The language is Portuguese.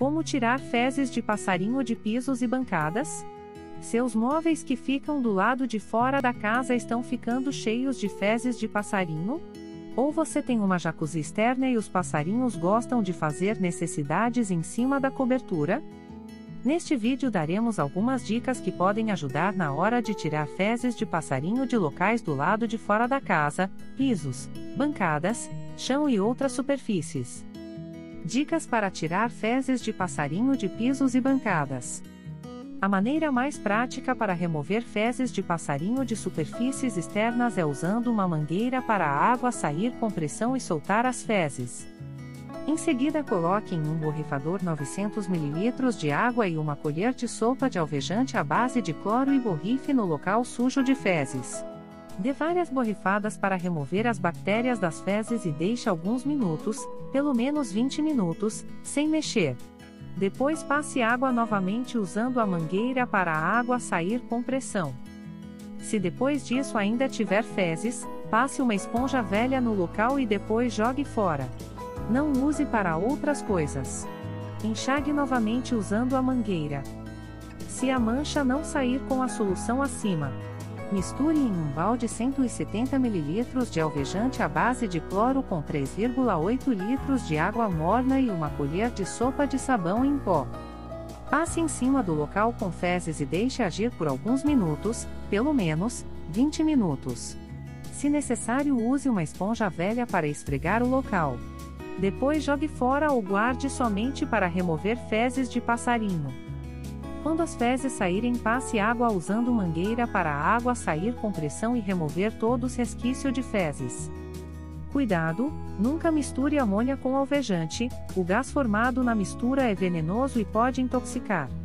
Como tirar fezes de passarinho de pisos e bancadas? Seus móveis que ficam do lado de fora da casa estão ficando cheios de fezes de passarinho? Ou você tem uma jacuzzi externa e os passarinhos gostam de fazer necessidades em cima da cobertura? Neste vídeo daremos algumas dicas que podem ajudar na hora de tirar fezes de passarinho de locais do lado de fora da casa, pisos, bancadas, chão e outras superfícies. Dicas para tirar fezes de passarinho de pisos e bancadas. A maneira mais prática para remover fezes de passarinho de superfícies externas é usando uma mangueira para a água sair com pressão e soltar as fezes. Em seguida, coloque em um borrifador 900 ml de água e uma colher de sopa de alvejante à base de cloro e borrife no local sujo de fezes. Dê várias borrifadas para remover as bactérias das fezes e deixe alguns minutos, pelo menos 20 minutos, sem mexer. Depois passe água novamente usando a mangueira para a água sair com pressão. Se depois disso ainda tiver fezes, passe uma esponja velha no local e depois jogue fora. Não use para outras coisas. Enxague novamente usando a mangueira. Se a mancha não sair com a solução acima, misture em um balde 170 ml de alvejante à base de cloro com 3,8 litros de água morna e uma colher de sopa de sabão em pó. Passe em cima do local com fezes e deixe agir por alguns minutos, pelo menos 20 minutos. Se necessário, use uma esponja velha para esfregar o local. Depois jogue fora ou guarde somente para remover fezes de passarinho. Quando as fezes saírem, passe água usando mangueira para a água sair com pressão e remover todos os resquícios de fezes. Cuidado, nunca misture amônia com alvejante, o gás formado na mistura é venenoso e pode intoxicar.